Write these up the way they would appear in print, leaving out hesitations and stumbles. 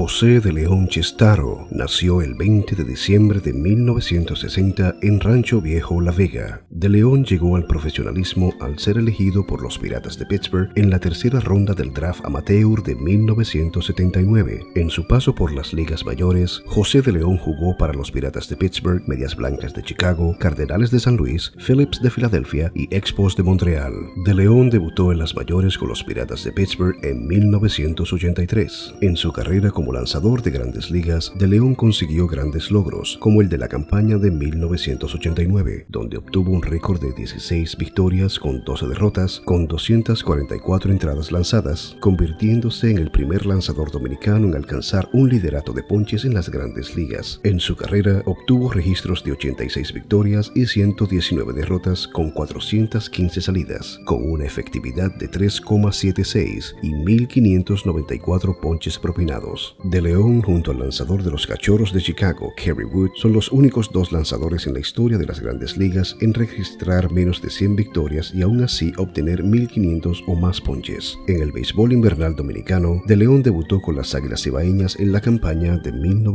José de León Chestaro nació el 20 de diciembre de 1960 en Rancho Viejo, La Vega. De León llegó al profesionalismo al ser elegido por los Piratas de Pittsburgh en la tercera ronda del draft amateur de 1979. En su paso por las ligas mayores, José de León jugó para los Piratas de Pittsburgh, Medias Blancas de Chicago, Cardenales de San Luis, Phillips de Filadelfia y Expos de Montreal. De León debutó en las mayores con los Piratas de Pittsburgh en 1983. En su carrera como lanzador de Grandes Ligas, De León consiguió grandes logros, como el de la campaña de 1989, donde obtuvo un récord de 16 victorias con 12 derrotas, con 244 entradas lanzadas, convirtiéndose en el primer lanzador dominicano en alcanzar un liderato de ponches en las Grandes Ligas. En su carrera obtuvo registros de 86 victorias y 119 derrotas con 415 salidas, con una efectividad de 3,76 y 1.594 ponches propinados. De León, junto al lanzador de los Cachorros de Chicago, Kerry Wood, son los únicos dos lanzadores en la historia de las Grandes Ligas en registrar menos de 100 victorias y aún así obtener 1.500 o más ponches. En el béisbol invernal dominicano, De León debutó con las Águilas Cibaeñas en la campaña de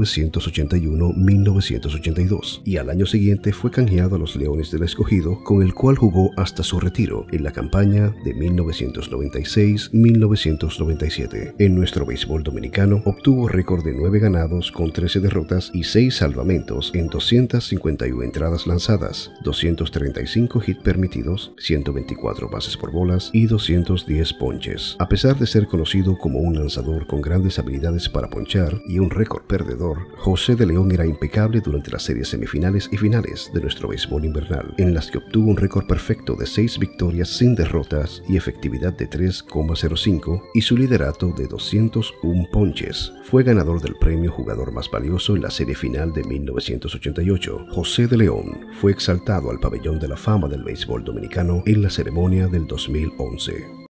1981-1982 y al año siguiente fue canjeado a los Leones del Escogido, con el cual jugó hasta su retiro en la campaña de 1996-1997. En nuestro béisbol dominicano, obtuvo récord de 9 ganados con 13 derrotas y 6 salvamentos en 251 entradas lanzadas, 235 hits permitidos, 124 bases por bolas y 210 ponches. A pesar de ser conocido como un lanzador con grandes habilidades para ponchar y un récord perdedor, José de León era impecable durante las series semifinales y finales de nuestro béisbol invernal, en las que obtuvo un récord perfecto de 6 victorias sin derrotas y efectividad de 3,05 y su liderato de 201 ponches. Fue ganador del premio Jugador Más Valioso en la serie final de 1988. José de León fue exaltado al Pabellón de la Fama del Béisbol Dominicano en la ceremonia del 2011.